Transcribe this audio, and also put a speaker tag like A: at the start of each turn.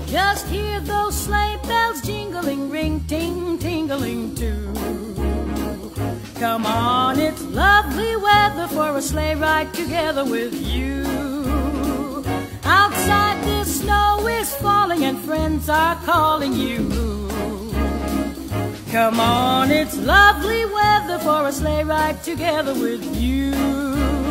A: Just hear those sleigh bells jingling, ring, ting, tingling too. Come on, it's lovely weather for a sleigh ride together with you. Outside the snow is falling and friends are calling you. Come on, it's lovely weather for a sleigh ride together with you.